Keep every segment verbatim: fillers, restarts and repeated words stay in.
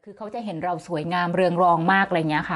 คือเขาจะเห็นเราสวยงามเรืองรองมากอะไรเงี้ยค่ะ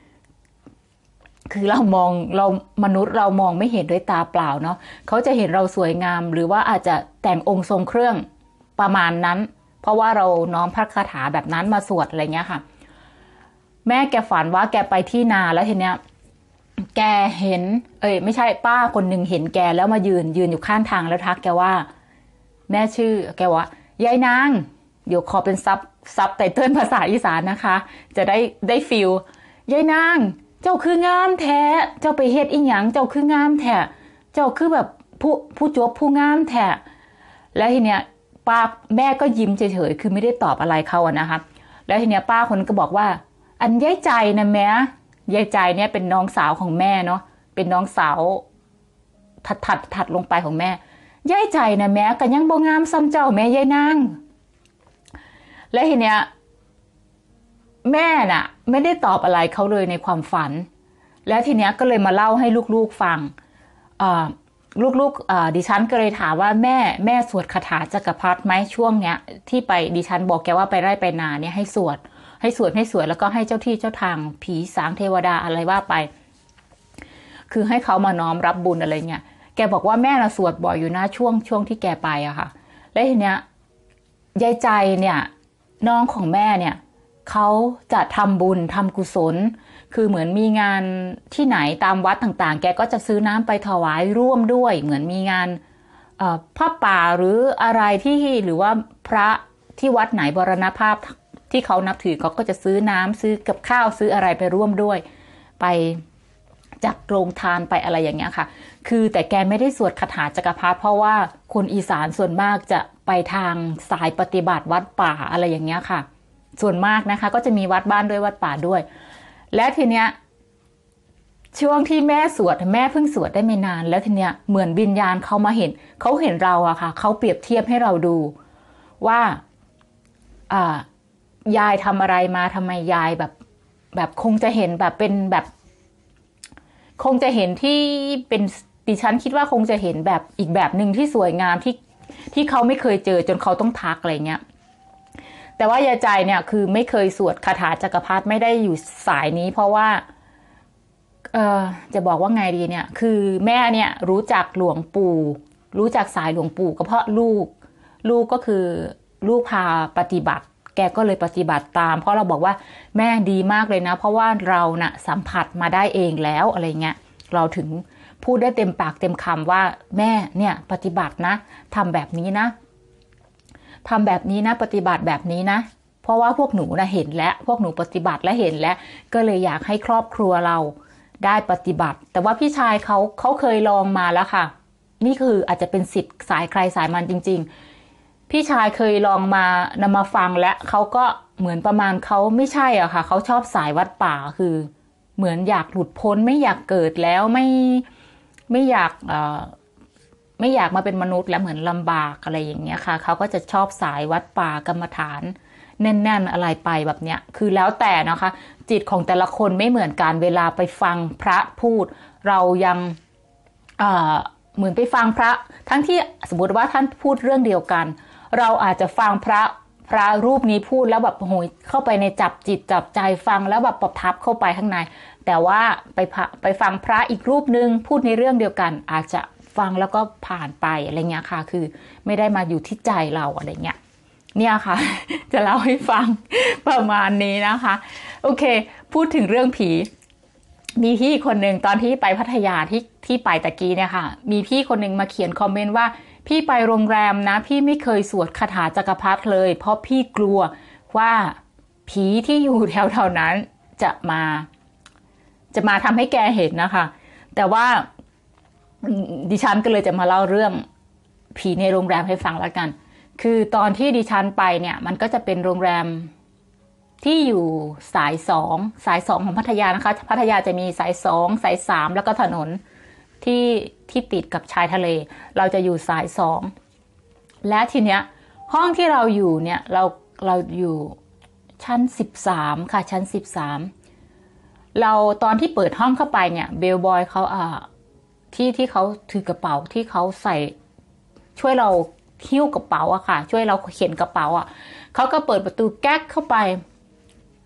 คือเรามองเรามนุษย์เรามองไม่เห็นด้วยตาเปล่าเนาะเขาจะเห็นเราสวยงามหรือว่าอาจจะแต่งองค์ทรงเครื่องประมาณนั้น เพราะว่าเราน้อมพระคาถาแบบนั้นมาสวดอะไรเงี้ยค่ะแม่แกฝันว่าแกไปที่นาแล้วทีเนี้ยแกเห็นเอ้ยไม่ใช่ป้าคนหนึ่งเห็นแกแล้วมายืนยืนอยู่ข้างทางแล้วทักแกว่าแม่ชื่อแกว่ายายนางเดี๋ยวขอเป็นซับซับไตเติ้ลภาษาอีสานนะคะจะได้ได้ฟิลยายนางเจ้าคืองามแท้เจ้าไปเฮ็ดอีหยังเจ้าคืองามแท้เจ้าคือแบบผู้ผู้จบผู้งามแท้แล้วทีเนี้ยป้าแม่ก็ยิ้มเฉยๆคือไม่ได้ตอบอะไรเขาอะนะคะแล้วทีเนี้ยป้าคนก็บอกว่าอันยายใจนะแม่ยายใจเนี่ยเป็นน้องสาวของแม่เนาะเป็นน้องสาวถัดถัดถัดลงไปของแม่ยายใจนะแม่ก็ยังบ่งามซ้ำเจ้าแม่ยายนางและทีเนี้ยแม่น่ะไม่ได้ตอบอะไรเขาเลยในความฝันแล้วทีเนี้ยก็เลยมาเล่าให้ลูกๆฟังลูกๆดิฉันก็เลยถามว่าแม่แม่สวดคาถาจักรพรรดิไหมช่วงเนี้ยที่ไปดิฉันบอกแกว่าไปไร่ไปนาเนี่ยให้สวดให้สวดให้สวดแล้วก็ให้เจ้าที่เจ้าทางผีสางเทวดาอะไรว่าไปคือให้เขามาน้อมรับบุญอะไรเงี้ยแกบอกว่าแม่น่ะสวดบ่อยอยู่นะช่วงช่วงที่แกไปอะค่ะแล้วทีเนี้ยยายใจเนี่ยน้องของแม่เนี่ยเขาจะทำบุญทำกุศลคือเหมือนมีงานที่ไหนตามวัดต่างๆแกก็จะซื้อน้ำไปถวายร่วมด้วยเหมือนมีงานผ้าป่าหรืออะไรที่หรือว่าพระที่วัดไหนบรณภาพที่เขานับถือเขาก็จะซื้อน้ำซื้อกับข้าวซื้ออะไรไปร่วมด้วยไปจัดโรงทานไปอะไรอย่างเงี้ยค่ะคือแต่แกไม่ได้สวดคาถาจักรพรรดิเพราะว่าคนอีสานส่วนมากจะไปทางสายปฏิบัติวัดป่าอะไรอย่างเงี้ยค่ะส่วนมากนะคะก็จะมีวัดบ้านด้วยวัดป่าด้วยและทีเนี้ยช่วงที่แม่สวดแม่เพิ่งสวดได้ไม่นานแล้วทีเนี้ยเหมือนวิญญาณเขามาเห็นเขาเห็นเราอะค่ะเขาเปรียบเทียบให้เราดูว่าอ่ายายทำอะไรมาทำไมยายแบบแบบคงจะเห็นแบบเป็นแบบคงจะเห็นที่เป็นดิฉันคิดว่าคงจะเห็นแบบอีกแบบหนึ่งที่สวยงามที่ที่เขาไม่เคยเจอจนเขาต้องทักอะไรเงี้ยแต่ว่ายายใจเนี่ยคือไม่เคยสวดคาถาจักรพรรดิไม่ได้อยู่สายนี้เพราะว่าเออจะบอกว่าไงดีเนี่ยคือแม่เนี่ยรู้จักหลวงปู่รู้จักสายหลวงปู่ก็เพราะลูกลูกก็คือลูกพาปฏิบัติแกก็เลยปฏิบัติตามเพราะเราบอกว่าแม่ดีมากเลยนะเพราะว่าเราน่ะสัมผัสมาได้เองแล้วอะไรเงี้ยเราถึงพูดได้เต็มปากเต็มคำว่าแม่เนี่ยปฏิบัตินะทำแบบนี้นะทำแบบนี้นะปฏิบัติแบบนี้นะเพราะว่าพวกหนูนะเห็นแล้วพวกหนูปฏิบัติและเห็นแล้วก็เลยอยากให้ครอบครัวเราได้ปฏิบัติแต่ว่าพี่ชายเขาเขาเคยลองมาแล้วค่ะนี่คืออาจจะเป็นสิทธิ์สายใครสายมันจริงๆพี่ชายเคยลองมานำมาฟังและเขาก็เหมือนประมาณเขาไม่ใช่อ่ะค่ะเขาชอบสายวัดป่าคือเหมือนอยากหลุดพ้นไม่อยากเกิดแล้วไม่ไม่อยากเอ่อไม่อยากมาเป็นมนุษย์แล้วเหมือนลำบากอะไรอย่างเงี้ยค่ะเขาก็จะชอบสายวัดป่ากรรมฐานแน่นๆอะไรไปแบบเนี้ยคือแล้วแต่นะคะจิตของแต่ละคนไม่เหมือนกันเวลาไปฟังพระพูดเรายังเอ่อเหมือนไปฟังพระทั้งที่สมมติว่าท่านพูดเรื่องเดียวกันเราอาจจะฟังพระพระรูปนี้พูดแล้วแบบโหยเข้าไปในจับจิตจับใจฟังแล้วแบบประทับเข้าไปข้างในแต่ว่าไปไปฟังพระอีกรูปนึงพูดในเรื่องเดียวกันอาจจะฟังแล้วก็ผ่านไปอะไรเงี้ยค่ะคือไม่ได้มาอยู่ที่ใจเราอะไรเงี้ยเนี่ยค่ะจะเล่าให้ฟังประมาณนี้นะคะโอเคพูดถึงเรื่องผีมีพี่คนหนึ่งตอนที่ไปพัทยาที่ที่ไปตะกี้เนี่ยค่ะมีพี่คนหนึ่งมาเขียนคอมเมนต์ว่าพี่ไปโรงแรมนะพี่ไม่เคยสวดคาถาจักรพรรดิเลยเพราะพี่กลัวว่าผีที่อยู่แถวๆนั้นจะมาจะมาทำให้แกเห็นนะคะแต่ว่าดิฉันก็เลยจะมาเล่าเรื่องผีในโรงแรมให้ฟังแล้วกันคือตอนที่ดิฉันไปเนี่ยมันก็จะเป็นโรงแรมที่อยู่สายสองสายสองของพัทยานะคะพัทยาจะมีสายสองสายสามแล้วก็ถนนที่ที่ติดกับชายทะเลเราจะอยู่สายสองและทีเนี้ยห้องที่เราอยู่เนี่ยเราเราอยู่ชั้นสิบสามค่ะชั้นสิบสามเราตอนที่เปิดห้องเข้าไปเนี่ยเบลบอยเขาอ่าที่ที่เขาถือกระเป๋าที่เขาใส่ช่วยเราหิ้วกระเป๋าอะค่ะช่วยเราเข็นกระเป๋าอะเขาก็เปิดประตูแก๊กเข้าไป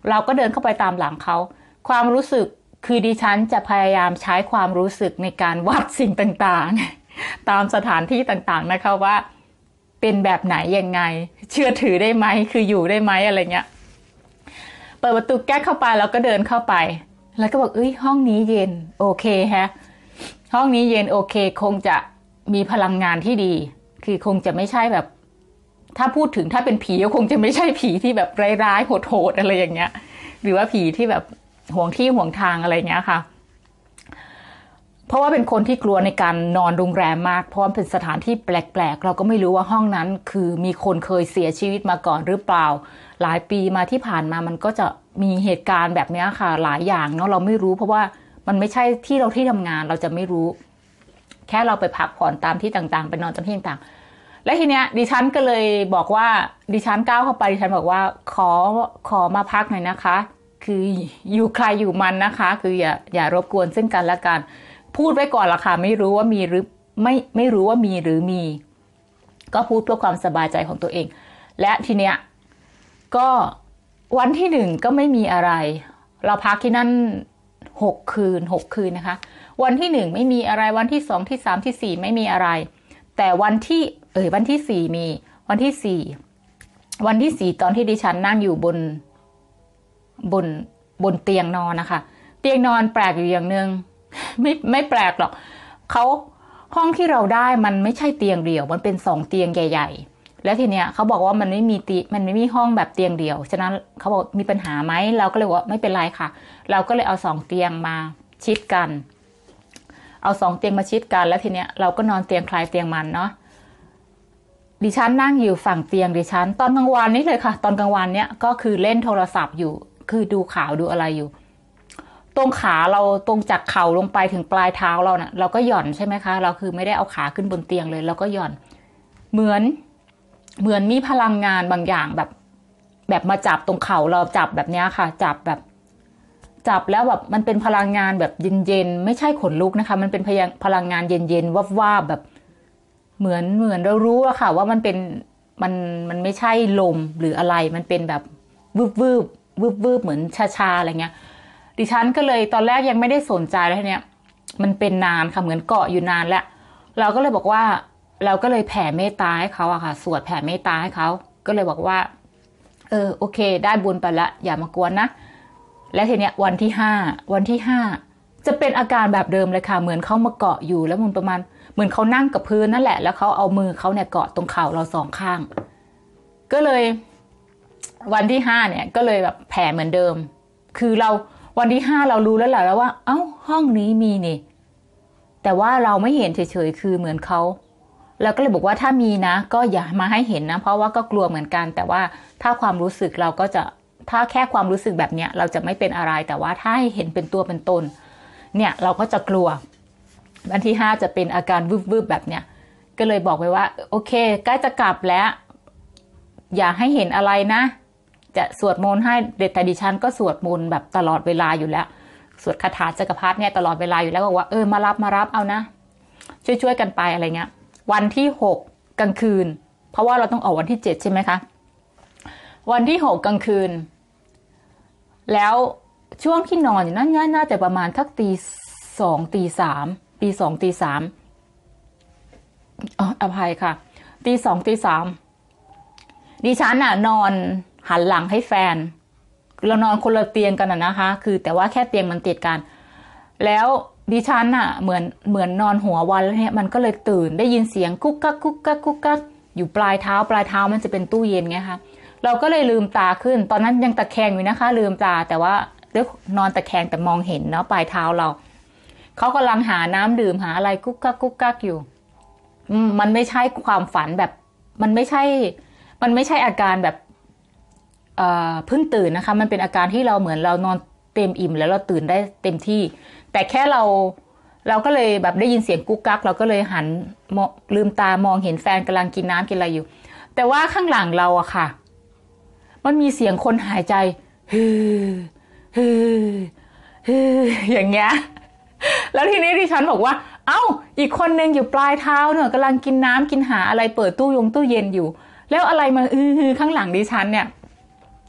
เราก็เดินเข้าไปตามหลังเขาความรู้สึกคือดิฉันจะพยายามใช้ความรู้สึกในการวัดสิ่งต่างๆตามสถานที่ต่างๆนะคะว่าเป็นแบบไหนยังไงเชื่อถือได้ไหมคืออยู่ได้ไหมอะไรเงี้ยเปิดประตูแก๊กเข้าไปแล้วก็เดินเข้าไปแล้วก็บอกเอ้ยห้องนี้เย็นโอเคฮะห้องนี้เย็นโอเคคงจะมีพลังงานที่ดีคือคงจะไม่ใช่แบบถ้าพูดถึงถ้าเป็นผีก็คงจะไม่ใช่ผีที่แบบร้ายๆโหดๆอะไรอย่างเงี้ยหรือว่าผีที่แบบห่วงที่ห่วงทางอะไรเงี้ยค่ะเพราะว่าเป็นคนที่กลัวในการนอนโรงแรมมากเพราะว่าเป็นสถานที่แปลกๆเราก็ไม่รู้ว่าห้องนั้นคือมีคนเคยเสียชีวิตมาก่อนหรือเปล่าหลายปีมาที่ผ่านมามันก็จะมีเหตุการณ์แบบนี้ค่ะหลายอย่างเนาะเราไม่รู้เพราะว่ามันไม่ใช่ที่เราที่ทำงานเราจะไม่รู้แค่เราไปพักผ่อนตามที่ต่างๆไปนอนตามที่ต่างๆและทีเนี้ยดิฉันก็เลยบอกว่าดิฉันก้าวเข้าไปดิฉันบอกว่าขอขอมาพักหน่อยนะคะคืออยู่ใครอยู่มันนะคะคืออย่าอย่ารบกวนซึ่งกันและกันพูดไว้ก่อนละค่ะไม่รู้ว่ามีหรือไม่ไม่รู้ว่ามีหรือมีก็พูดเพื่อความสบายใจของตัวเองและทีเนี้ยก็วันที่หนึ่งก็ไม่มีอะไรเราพักที่นั่นหกคืนหกคืนนะคะวันที่หนึ่งไม่มีอะไรวันที่สองที่สามที่สี่ไม่มีอะไรแต่วันที่เอ่ยวันที่สี่มีวันที่สี่วันที่สี่ตอนที่ดิฉันนั่งอยู่บนบนบนเตียงนอนนะคะเตียงนอนแปลกอยู่อย่างนึงไม่ไม่แปลกหรอกเขาห้องที่เราได้มันไม่ใช่เตียงเดี่ยวมันเป็นสองเตียงใหญ่ๆแล้วทีเนี้ยเขาบอกว่ามันไม่มีตีมันไม่มีห้องแบบเตียงเดี่ยวฉะนั้นเขาบอกมีปัญหาไหมเราก็เลยว่าไม่เป็นไรค่ะเราก็เลยเอาสองเตียงมาชิดกันเอาสองเตียงมาชิดกันแล้วทีเนี้ยเราก็นอนเตียงใครเตียงมันเนาะดิฉันนั่งอยู่ฝั่งเตียงดิฉันตอนกลางวันนี้เลยค่ะตอนกลางวันเนี้ยก็คือเล่นโทรศัพท์อยู่คือดูข่าวดูอะไรอยู่ตรงขาเราตรงจากเข่าลงไปถึงปลายเท้าเราเนี่ยเราก็หย่อนใช่ไหมคะเราคือไม่ได้เอาขาขึ้นบนเตียงเลยเราก็หย่อนเหมือนเหมือนมีพลังงานบางอย่างแบบแบบมาจับตรงเข่าเราจับแบบนี้ค่ะจับแบบจับแล้วแบบมันเป็นพลังงานแบบเย็นๆไม่ใช่ขนลุกนะคะมันเป็นพลังงานเย็นๆวาบๆแบบเหมือนเหมือนเรารู้อะค่ะว่ามันเป็นมันมันไม่ใช่ลมหรืออะไรมันเป็นแบบวืบวืบวืบวืบเหมือนชาๆอะไรเงี้ยดิฉันก็เลยตอนแรกยังไม่ได้สนใจแล้วเนี่ยมันเป็นนานค่ะเหมือนเกาะอยู่นานแล้วเราก็เลยบอกว่าเราก็เลยแผ่เมตตาให้เขาอะค่ะสวดแผ่เมตตาให้เขาก็เลยบอกว่าเออโอเคได้บุญไปละอย่ามากวนนะและทีเนี้ยวันที่ห้าวันที่ห้าจะเป็นอาการแบบเดิมเลยค่ะเหมือนเขามาเกาะอยู่แล้วมันประมาณเหมือนเขานั่งกับพื้นนั่นแหละแล้วเขาเอามือเขาเนี่ยเกาะตรงเข่าเราสองข้างก็เลยวันที่ห้าเนี่ยก็เลยแบบแผ่เหมือนเดิมคือเราวันที่ห้าเรารู้แล้วแหละแล้วว่าเอ้าห้องนี้มีนี่แต่ว่าเราไม่เห็นเฉยๆคือเหมือนเขาแล้วก็เลยบอกว่าถ้ามีนะก็อย่ามาให้เห็นนะเพราะว่าก็กลัวเหมือนกันแต่ว่าถ้าความรู้สึกเราก็จะถ้าแค่ความรู้สึกแบบเนี้ยเราจะไม่เป็นอะไรแต่ว่าถ้าให้เห็นเป็นตัวเป็นตนเนี่ยเราก็จะกลัววันที่ห้าจะเป็นอาการวืบๆแบบเนี้ยก็เลยบอกไว้ว่าโอเคใกล้จะกลับแล้วอย่าให้เห็นอะไรนะจะสวดมนต์ให้เด็ดแต่ดิฉันก็สวดมนต์แบบตลอดเวลาอยู่แล้วสวดคาถาจักรพรรดิเนี่ยตลอดเวลาอยู่แล้วบอกว่าเออมารับมารับเอานะช่วยๆกันไปอะไรเงี้ยวันที่หกกลางคืนเพราะว่าเราต้องออกวันที่เจ็ดใช่ไหมคะวันที่หกกลางคืนแล้วช่วงที่นอนอยู่นั่นน่าจะประมาณทักตีสองตีสามตีสองตีสามอ๋ออภัยค่ะตีสองตีสามดิฉันน่ะนอนหันหลังให้แฟนเรานอนคนละเตียงกันนะคะคือแต่ว่าแค่เตียงมันติดกันแล้วดิฉันน่ะเหมือนเหมือนนอนหัววันแล้วเนี่ยมันก็เลยตื่นได้ยินเสียงกุ๊กกักกุ๊กกักกุ๊กกักอยู่ปลายเท้าปลายเท้ามันจะเป็นตู้เย็นไงคะเราก็เลยลืมตาขึ้นตอนนั้นยังตะแคงอยู่นะคะลืมตาแต่ว่าด้วยนอนตะแคงแต่มองเห็นเนาะปลายเท้าเราเขากำลังหาน้ำดื่มหาอะไรกุ๊กกักกุ๊กกักอยู่มันไม่ใช่ความฝันแบบมันไม่ใช่มันไม่ใช่อาการแบบเอ่อเพิ่งตื่นนะคะมันเป็นอาการที่เราเหมือนเรานอนเต็มอิ่มแล้วเราตื่นได้เต็มที่แต่แค่เราเราก็เลยแบบได้ยินเสียงกุ๊กกักเราก็เลยหันลืมตามองเห็นแฟนกำลังกินน้ำกินอะไรอยู่แต่ว่าข้างหลังเราอะค่ะมันมีเสียงคนหายใจฮือฮือฮืออย่างเงี้ยแล้วทีนี้ดิฉันบอกว่าเอ้าอีกคนนึงอยู่ปลายเท้าเนี่ยกำลังกินน้ำกินหาอะไรเปิดตู้ยงตู้เย็นอยู่แล้วอะไรมาอือฮือข้างหลังดิฉันเนี่ย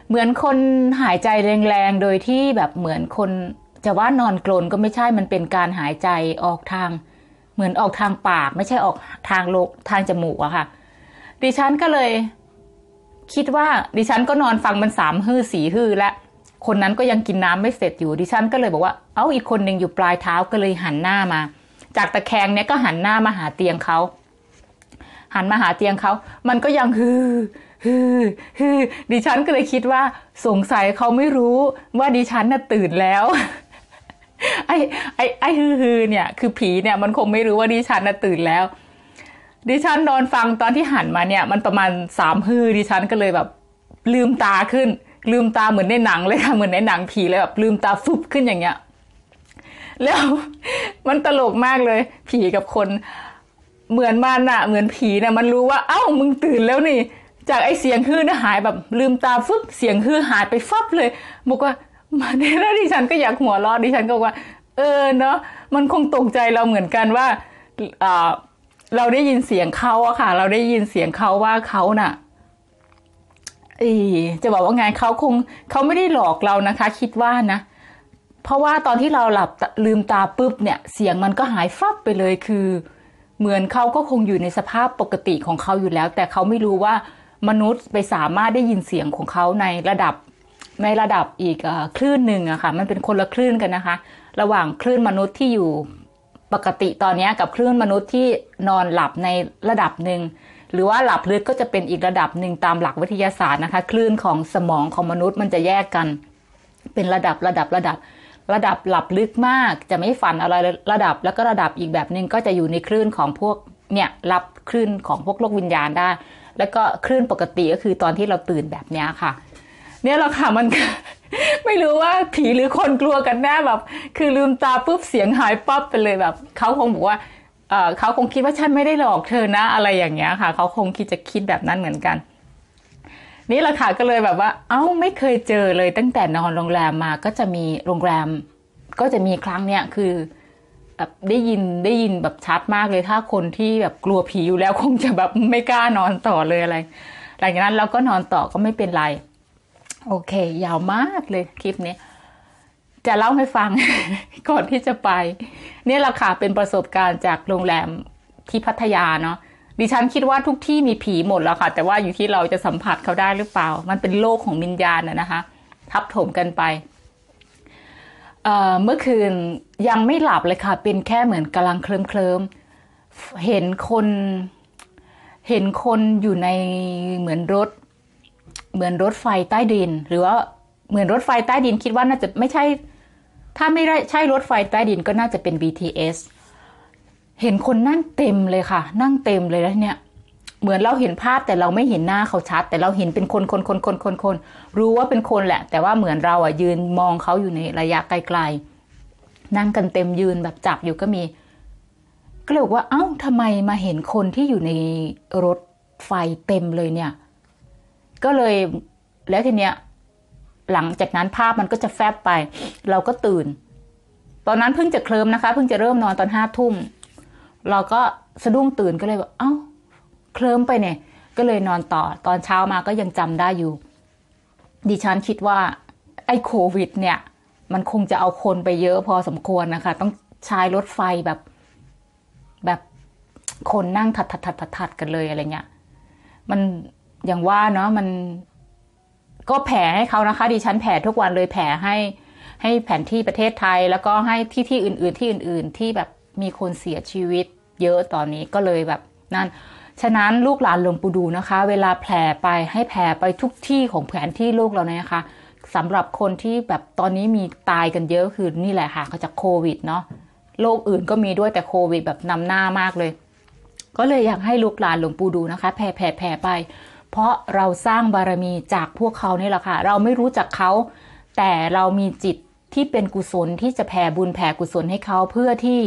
เหมือนคนหายใจแรงๆโดยที่แบบเหมือนคนจะว่านอนกรนก็ไม่ใช่มันเป็นการหายใจออกทางเหมือนออกทางปากไม่ใช่ออกทางโลทางจมูกอะค่ะดิฉันก็เลยคิดว่าดิฉันก็นอนฟังมันสามฮื้อสี่ฮื้อและคนนั้นก็ยังกินน้ำไม่เสร็จอยู่ดิฉันก็เลยบอกว่าเอ้าอีกคนหนึ่งอยู่ปลายเท้าก็เลยหันหน้ามาจากตะแคงเนี้ยก็หันหน้ามาหาเตียงเขาหันมาหาเตียงเขามันก็ยังฮือฮือฮือดิฉันก็เลยคิดว่าสงสัยเขาไม่รู้ว่าดิฉันน่ะตื่นแล้วไอ้ไอ้ไอ้ฮือฮือเนี่ยคือผีเนี่ยมันคงไม่รู้ว่าดิฉันน่ะตื่นแล้วดิฉันนอนฟังตอนที่หันมาเนี่ยมันประมาณสามฮือดิฉันก็เลยแบบลืมตาขึ้นลืมตาเหมือนในหนังเลยค่ะเหมือนในหนังผีเลยแบบลืมตาฟุบขึ้นอย่างเงี้ยแล้วมันตลกมากเลยผีกับคนเหมือนมันอะเหมือนผีเนี่ยมันรู้ว่าเอ้ามึงตื่นแล้วนี่จากไอ้เสียงฮือน่ะหายแบบลืมตาฟึบเสียงฮือหายไปฟับเลยบอกว่ามาเนี่ยแล้วดิฉันก็อยากหัวเราะดิฉันก็ว่าเออเนาะมันคงตกใจเราเหมือนกันว่าอ่าเราได้ยินเสียงเขาอะค่ะเราได้ยินเสียงเขาว่าเขาน่ะอีจะบอกว่าไงเขาคงเขาไม่ได้หลอกเรานะคะคิดว่านะเพราะว่าตอนที่เราหลับลืมตาปุ๊บเนี่ยเสียงมันก็หายฟับไปเลยคือเหมือนเขาก็คงอยู่ในสภาพปกติของเขาอยู่แล้วแต่เขาไม่รู้ว่ามนุษย์ไปสามารถได้ยินเสียงของเขาในระดับในระดับอีกคลื่นหนึ่งอะค่ะมันเป็นคนละคลื่นกันนะคะระหว่างคลื่นมนุษย์ที่อยู่ปกติตอนนี้กับคลื่นมนุษย์ที่นอนหลับในระดับหนึ่งหรือว่าหลับลึกก็จะเป็นอีกระดับหนึ่งตามหลักวิทยาศาสตร์นะคะคลื่นของสมองของมนุษย์มันจะแยกกันเป็นระดับระดับระดับระดับหลับลึกมากจะไม่ฝันอะไรระดับแล้วก็ระดับอีกแบบนึงก็จะอยู่ในคลื่นของพวกเนี่ยรับคลื่นของพวกโลกวิญญาณได้แล้วก็คลื่นปกติก็คือตอนที่เราตื่นแบบนี้ค่ะเนี่ยแหละค่ะมัน ไม่รู้ว่าผีหรือคนกลัวกันแน่แบบคือลืมตาปุ๊บเสียงหายปั๊บไปเลยแบบเขาคงบอกว่าเอ่อเขาคงคิดว่าฉันไม่ได้หลอกเธอนะอะไรอย่างเงี้ยค่ะเขาคงคิดจะคิดแบบนั้นเหมือนกันนี่แหละค่ะก็เลยแบบว่าเอ้าไม่เคยเจอเลยตั้งแต่นอนโรงแรมมาก็จะมีโรงแรมก็จะมีครั้งเนี้ยคือแบบได้ยินได้ยินแบบชัดมากเลยถ้าคนที่แบบกลัวผีอยู่แล้วคงจะแบบไม่กล้านอนต่อเลยอะไรหลังจากนั้นเราก็นอนต่อก็ไม่เป็นไรโอเคยาวมากเลยคลิปนี้จะเล่าให้ฟัง ก่อนที่จะไปนี่แหละค่ะเป็นประสบการณ์จากโรงแรมที่พัทยาเนาะดิฉันคิดว่าทุกที่มีผีหมดแล้วค่ะแต่ว่าอยู่ที่เราจะสัมผัสเขาได้หรือเปล่ามันเป็นโลกของวิญญาณนะนะคะทับถมกันไป เอ่อเมื่อคืนยังไม่หลับเลยค่ะเป็นแค่เหมือนกำลังเคลิ้มเคลิมเห็นคนเห็นคนอยู่ในเหมือนรถเหมือนรถไฟใต้ดินหรือว่าเหมือนรถไฟใต้ดินคิดว่าน่าจะไม่ใช่ถ้าไม่ใช่รถไฟใต้ดินก็น่าจะเป็น บี ที เอส เห็นคนนั่งเต็มเลยค่ะนั่งเต็มเลยแล้วเนี่ยเหมือนเราเห็นภาพแต่เราไม่เห็นหน้าเขาชัดแต่เราเห็นเป็นคนคนคนคนคนคนรู้ว่าเป็นคนแหละแต่ว่าเหมือนเราอ่ะยืนมองเขาอยู่ในระยะไกลๆนั่งกันเต็มยืนแบบจับอยู่ก็มีก็เลยบอกว่าเอ้าทำไมมาเห็นคนที่อยู่ในรถไฟเต็มเลยเนี่ยก็เลยแล้วทีเนี้ยหลังจากนั้นภาพมันก็จะแฟบไปเราก็ตื่นตอนนั้นเพิ่งจะเคลิ้มนะคะเพิ่งจะเริ่มนอนตอนห้าทุ่มเราก็สะดุ้งตื่นก็เลยแบบเอ้าเคลิ้มไปเนี่ยก็เลยนอนต่อตอนเช้ามาก็ยังจำได้อยู่ดิฉันคิดว่าไอ้โควิดเนี่ยมันคงจะเอาคนไปเยอะพอสมควรนะคะต้องใช้รถไฟแบบแบบคนนั่งถัดถัดถัดถัดถัดกันเลยอะไรเงี้ยมันอย่างว่าเนาะมันก็แผ่ให้เขานะคะดิฉันแผ่ทุกวันเลยแผ่ให้ให้แผนที่ประเทศไทยแล้วก็ให้ที่ที่อื่นๆที่อื่นๆที่แบบมีคนเสียชีวิตเยอะตอนนี้ก็เลยแบบนั่นฉะนั้นลูกหลานหลวงปู่ดูนะคะเวลาแผ่ไปให้แผ่ไปทุกที่ของแผนที่โลกเราเนี่ยนะคะสำหรับคนที่แบบตอนนี้มีตายกันเยอะคือนี่แหละค่ะเขาจากโควิดเนาะโรคอื่นก็มีด้วยแต่โควิดแบบนำหน้ามากเลยก็เลยอยากให้ลูกหลานหลวงปู่ดูนะคะแผ่แผ่แผ่ไปเพราะเราสร้างบารมีจากพวกเขานี่แหละค่ะเราไม่รู้จักเขาแต่เรามีจิตที่เป็นกุศลที่จะแผ่บุญแผ่กุศลให้เขาเพื่อที่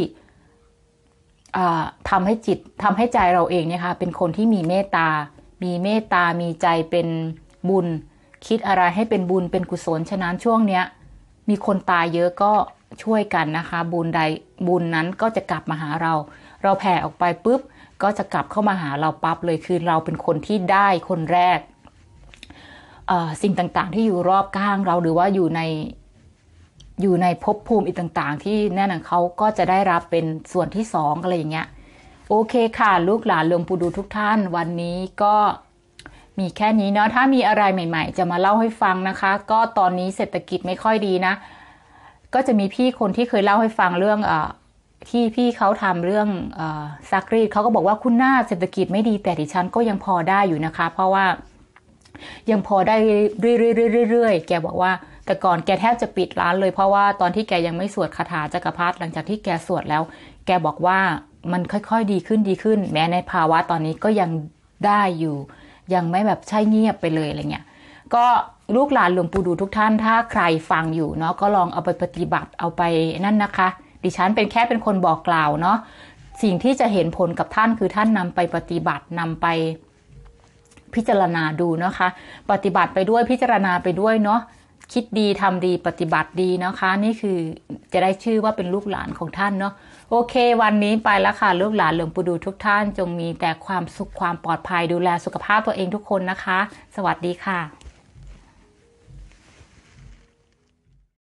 ทำให้จิตทำให้ใจเราเองเนี่ยค่ะเป็นคนที่มีเมตตามีเมตตามีใจเป็นบุญคิดอะไรให้เป็นบุญเป็นกุศลฉะนั้นช่วงเนี้ยมีคนตายเยอะก็ช่วยกันนะคะบุญใดบุญนั้นก็จะกลับมาหาเราเราแผ่ออกไปปุ๊บก็จะกลับเข้ามาหาเราปั๊บเลยคือเราเป็นคนที่ได้คนแรกสิ่งต่างๆที่อยู่รอบข้างเราหรือว่าอยู่ในอยู่ในภพภูมิอีกต่างๆที่แน่นอนเขาก็จะได้รับเป็นส่วนที่สองอะไรอย่างเงี้ยโอเคค่ะลูกหลานหลวงปู่ดูทุกท่านวันนี้ก็มีแค่นี้เนาะถ้ามีอะไรใหม่ๆจะมาเล่าให้ฟังนะคะก็ตอนนี้เศรษฐกิจไม่ค่อยดีนะก็จะมีพี่คนที่เคยเล่าให้ฟังเรื่องอที่พี่เขาทำเรื่องอซักรีดเขาก็บอกว่าคุณหน้าเศรษฐกิจไม่ดีแต่ดิฉันก็ยังพอได้อยู่นะคะเพราะว่ายังพอได้เรื่อยๆแกบอกว่าแต่ก่อนแกแทบจะปิดร้านเลยเพราะว่าตอนที่แกยังไม่สวดคาถาจักรพรรดิหลังจากที่แกสวดแล้วแกบอกว่ามันค่อยๆดีขึ้นดีขึ้นแม้ในภาวะตอนนี้ก็ยังได้อยู่ยังไม่แบบใช่เงียบไปเลยอะไรเงี้ยก็ลูกหลานหลวงปู่ดูทุกท่านถ้าใครฟังอยู่เนาะก็ลองเอาไปปฏิบัติเอาไปนั่นนะคะดิฉันเป็นแค่เป็นคนบอกกล่าวเนาะสิ่งที่จะเห็นผลกับท่านคือท่านนำไปปฏิบัตินำไปพิจารณาดูนะคะปฏิบัติไปด้วยพิจารณาไปด้วยเนาะคิดดีทำดีปฏิบัติดีนะคะนี่คือจะได้ชื่อว่าเป็นลูกหลานของท่านเนาะโอเควันนี้ไปแล้วค่ะลูกหลานหลวงปู่ดูทุกท่านจงมีแต่ความสุขความปลอดภัยดูแลสุขภาพตัวเองทุกคนนะคะสวัสดีค่ะ